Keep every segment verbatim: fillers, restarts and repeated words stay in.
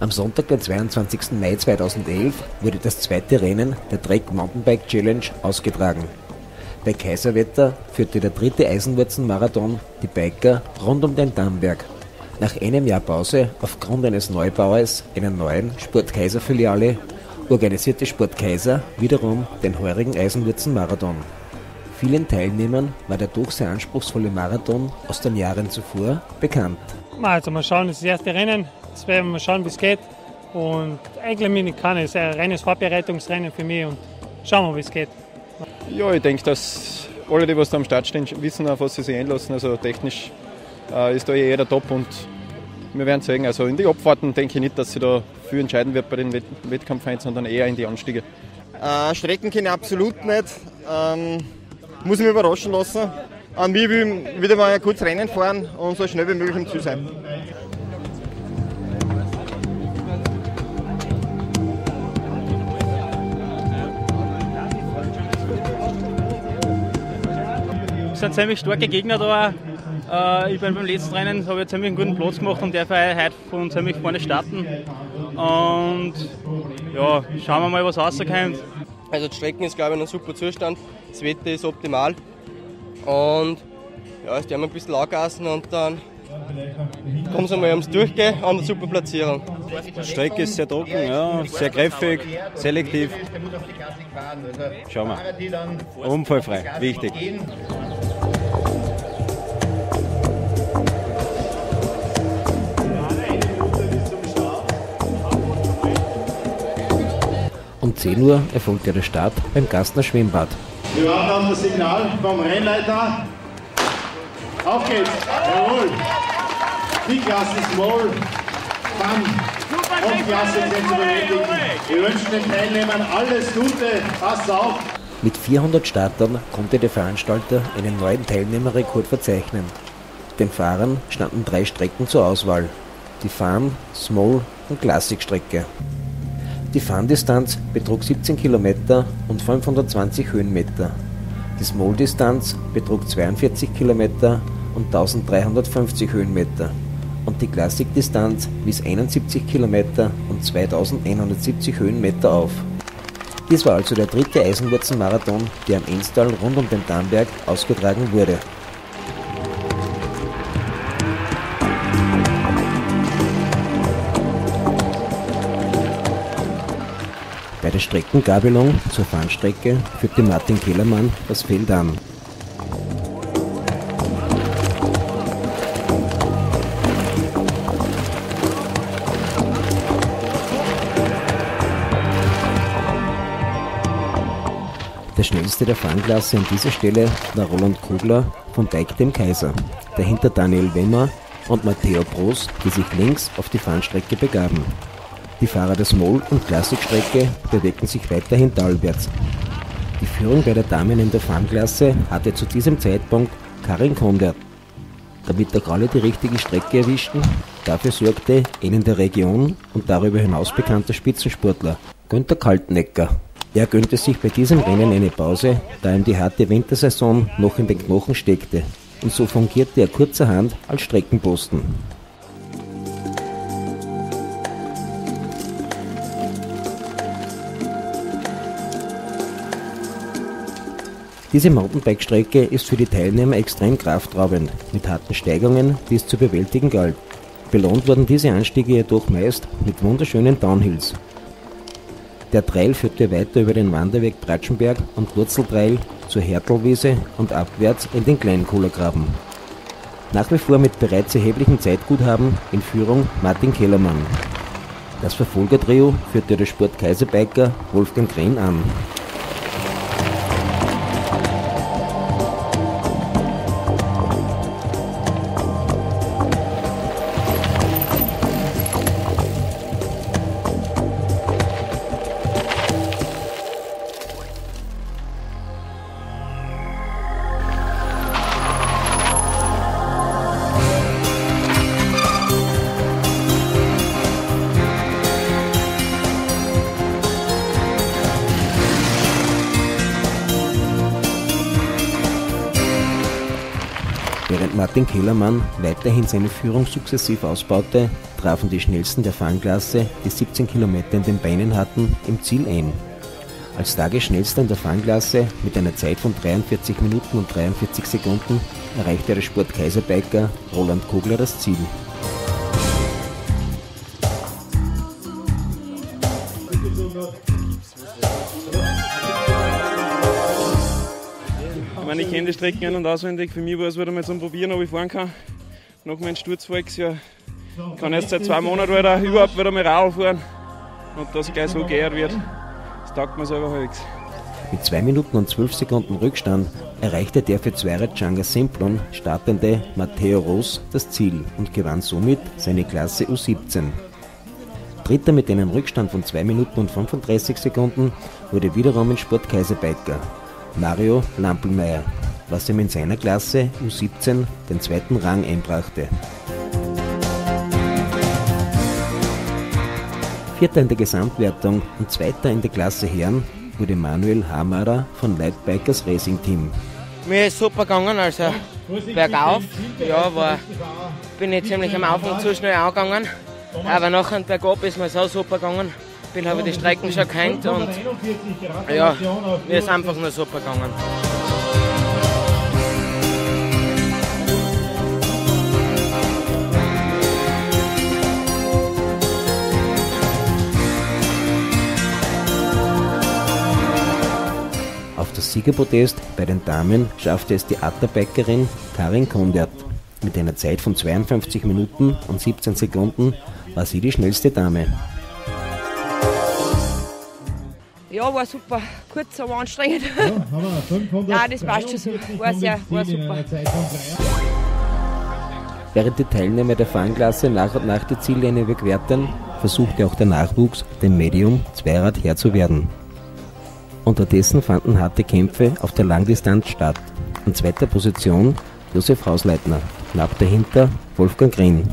Am Sonntag, den zweiundzwanzigsten Mai zweitausendelf, wurde das zweite Rennen der Trek Mountainbike Challenge ausgetragen. Bei Kaiserwetter führte der dritte Eisenwurzen-Marathon die Biker rund um den Dammberg. Nach einem Jahr Pause aufgrund eines Neubaues einer neuen Sport Kaiser-Filiale organisierte Sport Kaiser wiederum den heurigen Eisenwurzen-Marathon. Vielen Teilnehmern war der doch sehr anspruchsvolle Marathon aus den Jahren zuvor bekannt. Also mal schauen, das ist das erste Rennen, jetzt werden wir mal schauen, wie es geht. Und eigentlich bin ich kann, es ist ein reines Vorbereitungsrennen für mich und schauen wir, wie es geht. Ja, ich denke, dass alle, die was da am Start stehen, wissen, auf was sie sich einlassen. Also technisch äh, ist da eh jeder top und wir werden sehen. Also in die Abfahrten denke ich nicht, dass sie da viel entscheiden wird bei den Wett- Wettkampfvereinen, sondern eher in die Anstiege. Äh, Strecken kenne ich absolut nicht. Ähm, muss ich mich überraschen lassen. An mir will wieder mal kurz Rennen fahren und so schnell wie möglich im Ziel sein. Es sind ziemlich starke Gegner da. Ich bin beim letzten Rennen, habe ich ziemlich einen guten Platz gemacht und darf heute von ziemlich vorne starten. Und ja, schauen wir mal, was rauskommt. Also die Strecken ist, glaube ich, in einem super Zustand. Das Wetter ist optimal. Und ja, jetzt werden wir ein bisschen angassen und dann kommen sie mal ums Durchgehen an der super Platzierung. Die Strecke ist sehr trocken, ja, sehr kräftig, selektiv. Schauen wir. Unfallfrei, wichtig. Um zehn Uhr erfolgte der Start beim Gastner Schwimmbad. Wir warten auf das Signal vom Rennleiter. Auf geht's! Jawohl! Die Klasse Small, Fun und Klasse sind zu bewältigen. Wir wünschen den Teilnehmern alles Gute. Passt auf! Mit vierhundert Startern konnte der Veranstalter einen neuen Teilnehmerrekord verzeichnen. Den Fahrern standen drei Strecken zur Auswahl: die Fun, Small und Classic-Strecke. Die Fun-Distanz betrug siebzehn Kilometer und fünfhundertzwanzig Höhenmeter. Die Small-Distanz betrug zweiundvierzig Kilometer und eintausenddreihundertfünfzig Höhenmeter. Und die Classic-Distanz wies einundsiebzig Kilometer und zweitausendeinhundertsiebzig Höhenmeter auf. Dies war also der dritte Eisenwurzen-Marathon, der am Enstal rund um den Dammberg ausgetragen wurde. Bei der Streckengabelung zur Fahnenstrecke führte Martin Kellermann das Feld an. Der schnellste der Fahnenklasse an dieser Stelle war Roland Kugler von Bike dem Kaiser, dahinter Daniel Wemmer und Matteo Prost, die sich links auf die Fahnenstrecke begaben. Die Fahrer der Small- und Classic-Strecke bewegten sich weiterhin talwärts. Die Führung bei der Damen in der Fahnenklasse hatte zu diesem Zeitpunkt Karin Kondert. Damit auch alle die richtige Strecke erwischten, dafür sorgte ein in der Region und darüber hinaus bekannter Spitzensportler, Günther Kaltenecker. Er gönnte sich bei diesem Rennen eine Pause, da ihm die harte Wintersaison noch in den Knochen steckte, und so fungierte er kurzerhand als Streckenposten. Diese Mountainbike-Strecke ist für die Teilnehmer extrem kraftraubend, mit harten Steigungen, die es zu bewältigen galt. Belohnt wurden diese Anstiege jedoch meist mit wunderschönen Downhills. Der Trail führte weiter über den Wanderweg Pratschenberg und Wurzeltrail zur Hertelwiese und abwärts in den Kleinkohlergraben. Nach wie vor mit bereits erheblichem Zeitguthaben in Führung Martin Kellermann. Das Verfolgertrio führte der Sport Kaiser Biker Wolfgang Krenn an. Martin Kellermann weiterhin seine Führung sukzessiv ausbaute, trafen die Schnellsten der Fangklasse, die siebzehn Kilometer in den Beinen hatten, im Ziel ein. Als Tagesschnellster in der Fangklasse mit einer Zeit von dreiundvierzig Minuten und dreiundvierzig Sekunden erreichte der Sport-Kaiser-Biker Roland Kogler das Ziel. Ich meine, ich kenne die Strecken ein- und auswendig. Für mich war es wieder mal zum Probieren, ob ich fahren kann. Nach meinem Sturz voriges Jahr kann ich erst seit zwei Monaten wieder überhaupt wieder mal Radl fahren. Und dass es gleich so geehrt wird, das taugt mir selber halbwegs. Mit zwei Minuten und zwölf Sekunden Rückstand erreichte der für Zweirad Djanga Simplon startende Matteo Ros das Ziel und gewann somit seine Klasse U siebzehn. Dritter mit einem Rückstand von zwei Minuten und fünfunddreißig Sekunden wurde wiederum ein Sport-Kaiser-Biker, Mario Lampelmeier, was ihm in seiner Klasse U siebzehn den zweiten Rang einbrachte. Vierter in der Gesamtwertung und Zweiter in der Klasse Herren wurde Manuel Hamarer von Light Bikers Racing Team. Mir ist super gegangen, also bergauf, ja, war, bin ich ziemlich am Anfang zu schnell angegangen, aber nachher bergab ist mir so super gegangen, bin habe die Strecken schon gekannt und ja, mir ist einfach nur super gegangen. Auf das Siegerpodest bei den Damen schaffte es die Atterbikerin Karin Kondert. Mit einer Zeit von zweiundfünfzig Minuten und siebzehn Sekunden war sie die schnellste Dame. Ja, war super. Kurz, aber anstrengend. Nein, das passt schon so. War, sehr, war super. Während die Teilnehmer der Fangklasse nach und nach die Ziellinie überquerten, versuchte auch der Nachwuchs, dem Medium-Zweirad Herr zu werden. Unterdessen fanden harte Kämpfe auf der Langdistanz statt. An zweiter Position Josef Hausleitner, knapp dahinter Wolfgang Green.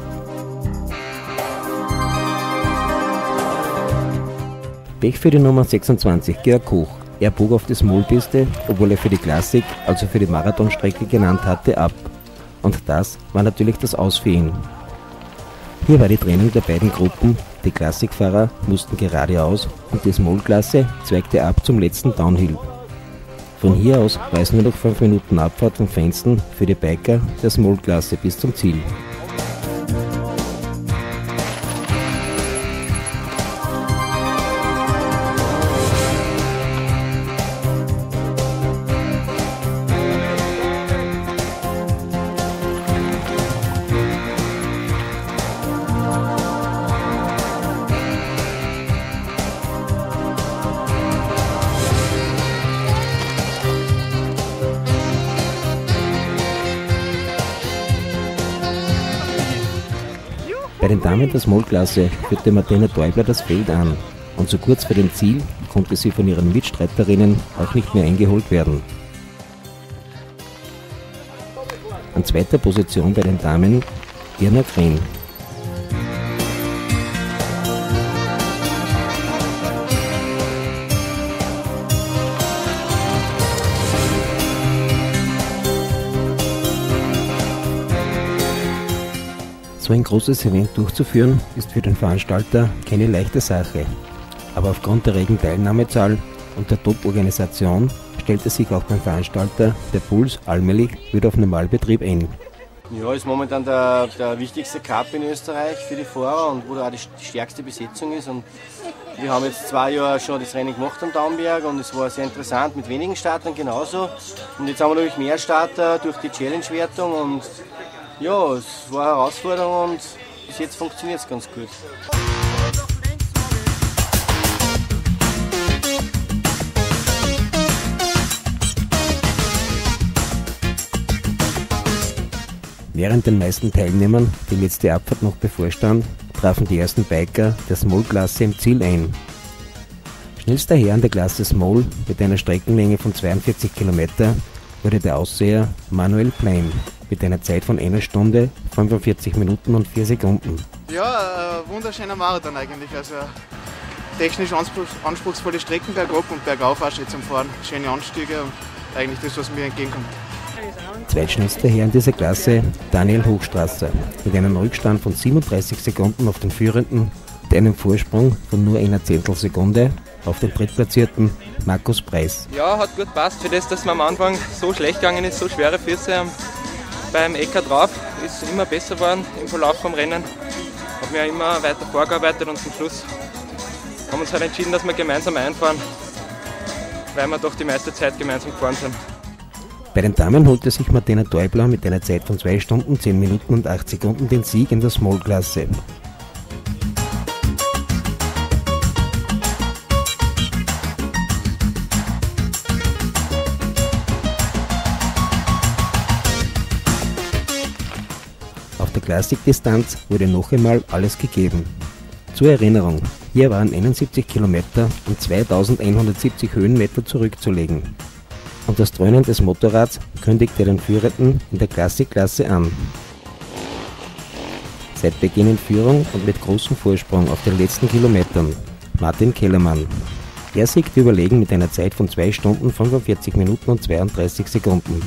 Pech für die Nummer sechsundzwanzig, Georg Koch. Er bog auf die Small-Piste, obwohl er für die Klassik, also für die Marathonstrecke genannt hatte, ab. Und das war natürlich das Aus für ihn. Hier war die Trennung der beiden Gruppen, die Klassikfahrer mussten geradeaus und die Small-Klasse zweigte ab zum letzten Downhill. Von hier aus war es nur noch fünf Minuten Abfahrt vom Fensten für die Biker der Small-Klasse bis zum Ziel. Bei den Damen der Small-Klasse führte Martina Däubler das Feld an und so kurz vor dem Ziel konnte sie von ihren Mitstreiterinnen auch nicht mehr eingeholt werden. An zweiter Position bei den Damen Irna Green. So ein großes Event durchzuführen, ist für den Veranstalter keine leichte Sache. Aber aufgrund der regen Teilnahmezahl und der Top-Organisation stellte sich auch beim Veranstalter der Puls allmählich wieder auf Normalbetrieb ein. Ja, ist momentan der, der wichtigste Cup in Österreich für die Fahrer und wo da auch die, die stärkste Besetzung ist. Und wir haben jetzt zwei Jahre schon das Training gemacht am Daumberg und es war sehr interessant mit wenigen Startern genauso. Und jetzt haben wir natürlich mehr Starter durch die Challenge-Wertung und ja, es war eine Herausforderung und bis jetzt funktioniert es ganz gut. Während den meisten Teilnehmern die letzte Abfahrt noch bevorstand, trafen die ersten Biker der Small-Klasse im Ziel ein. Schnellster Herr in der Klasse Small mit einer Streckenlänge von zweiundvierzig Kilometer wurde der Ausseher Manuel Plein mit einer Zeit von einer Stunde, fünfundvierzig Minuten und vier Sekunden. Ja, ein wunderschöner Marathon eigentlich. Also technisch anspruchsvolle Strecken bergab und bergauf auch schön zum Fahren. Schöne Anstiege und eigentlich das, was mir entgegenkommt. Zweitschnellster Herr in dieser Klasse Daniel Hochstrasser mit einem Rückstand von siebenunddreißig Sekunden auf den Führenden und einem Vorsprung von nur einer Zehntelsekunde auf den Drittplatzierten Markus Preis. Ja, hat gut gepasst. Für das, dass man am Anfang so schlecht gegangen ist, so schwere Füße beim Ecker drauf, ist immer besser geworden im Verlauf vom Rennen. Haben wir immer weiter vorgearbeitet und zum Schluss haben wir uns halt entschieden, dass wir gemeinsam einfahren, weil wir doch die meiste Zeit gemeinsam gefahren sind. Bei den Damen holte sich Martina Däubler mit einer Zeit von zwei Stunden, zehn Minuten und acht Sekunden den Sieg in der Small-Klasse. Auf der Klassikdistanz wurde noch einmal alles gegeben. Zur Erinnerung, hier waren einundsiebzig Kilometer und zweitausendeinhundertsiebzig Höhenmeter zurückzulegen. Und das Dröhnen des Motorrads kündigte den Führenden in der Klassikklasse an. Seit Beginn in Führung und mit großem Vorsprung auf den letzten Kilometern Martin Kellermann. Er siegte überlegen mit einer Zeit von zwei Stunden, fünfundvierzig Minuten und zweiunddreißig Sekunden.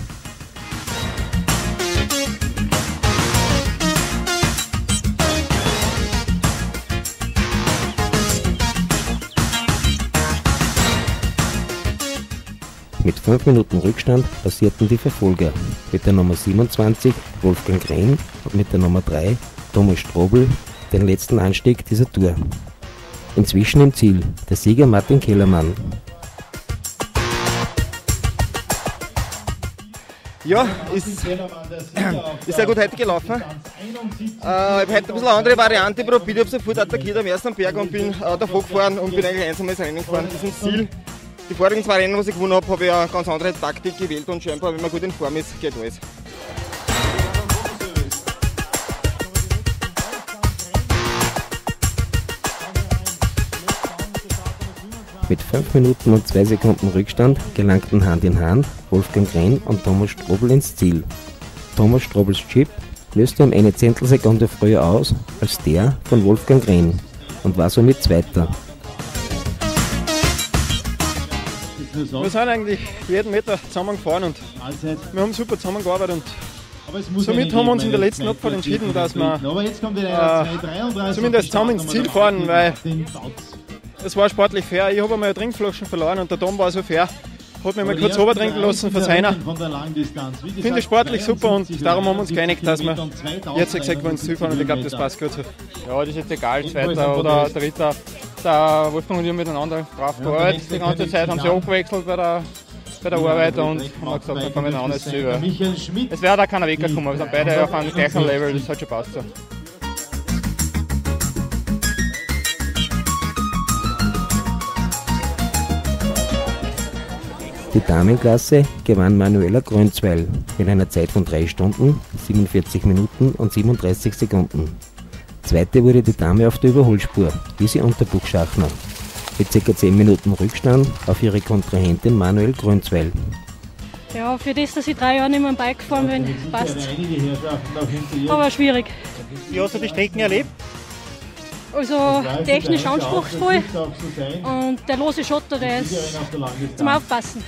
Mit fünf Minuten Rückstand passierten die Verfolger mit der Nummer siebenundzwanzig Wolfgang Grehn und mit der Nummer drei Thomas Strobl den letzten Anstieg dieser Tour. Inzwischen im Ziel der Sieger Martin Kellermann. Ja, ist, ist sehr gut heute gelaufen. Äh, ich habe heute ein bisschen eine andere Variante probiert, ich habe sofort attackiert am ersten Berg und bin äh, davor gefahren und bin eigentlich einsames Rennen gefahren bis ins Ziel. Die vorigen zwei Rennen, was ich gewonnen habe, habe ich eine ganz andere Taktik gewählt und scheinbar, wenn man gut in Form ist, geht alles. Mit fünf Minuten und zwei Sekunden Rückstand gelangten Hand in Hand Wolfgang Grehn und Thomas Strobl ins Ziel. Thomas Strobls Chip löste um eine Zehntelsekunde früher aus als der von Wolfgang Grehn und war somit Zweiter. Wir sind eigentlich jeden Meter zusammen gefahren und wir haben super zusammengearbeitet und somit haben wir uns in der letzten Abfahrt entschieden, dass wir äh, zumindest zusammen ins Ziel fahren, weil es war sportlich fair. Ich habe einmal eine Trinkflasche verloren und der Tom war so fair, hat mich mal kurz runtertrinken lassen von seiner. Ich finde es sportlich super und darum haben wir uns geeinigt, dass wir jetzt gesagt ins Ziel fahren und ich glaube, das passt gut so. Ja, das ist jetzt egal, Zweiter oder Dritter. Der Wolfgang und ich miteinander drauf gearbeitet. Die ganze Zeit haben sie abgewechselt bei der, bei der Arbeit und haben gesagt, wir fahren miteinander ins Ziel. Es wäre da keiner weggekommen, wir sind beide auf einem gleichen Level, das hat schon passt so. Die Damenklasse gewann Manuela Grünzweil mit einer Zeit von drei Stunden, siebenundvierzig Minuten und siebenunddreißig Sekunden. Zweite wurde die Dame auf der Überholspur, Lisi Unterbuchschachner, mit ca. zehn Minuten Rückstand auf ihre Kontrahentin Manuel Grünzweil. Ja, für das, dass ich drei Jahre nicht mehr am Bike gefahren bin, passt. Aber schwierig. Wie hast du die Strecken erlebt? Also technisch anspruchsvoll und der lose Schotter, der ist zum Aufpassen.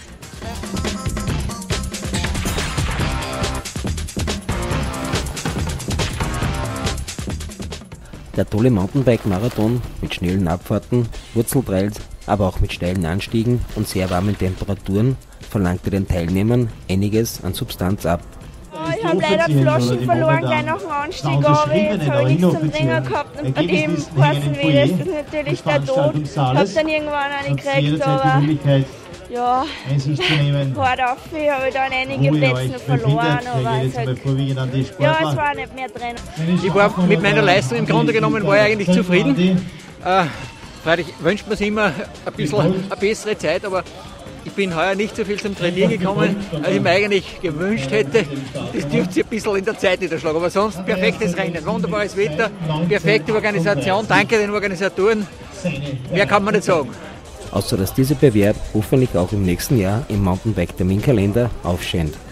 Der tolle Mountainbike-Marathon mit schnellen Abfahrten, Wurzeltrails, aber auch mit steilen Anstiegen und sehr warmen Temperaturen verlangte den Teilnehmern einiges an Substanz ab. Ich habe leider die Flaschen verloren gleich nach dem Anstieg, aber jetzt habe ich nichts zum Trinken gehabt und bei dem passen wir, das ist natürlich der Tod. Ich habe dann irgendwann eine gekriegt, aber ja, hart auf, ich habe dann einige Plätze noch verloren, aber es, halt, ja, es war nicht mehr drin. Ich war mit meiner Leistung im Grunde genommen war ich eigentlich zufrieden. Äh, freilich wünscht man sich immer ein bisschen eine bessere Zeit, aber ich bin heuer nicht so viel zum Trainieren gekommen, als ich mir eigentlich gewünscht hätte. Das dürfte sich ein bisschen in der Zeit niederschlagen. Aber sonst perfektes Rennen, wunderbares Wetter, perfekte Organisation. Danke den Organisatoren. Mehr kann man nicht sagen. Außer dass dieser Bewerb hoffentlich auch im nächsten Jahr im Mountainbike-Terminkalender aufscheint.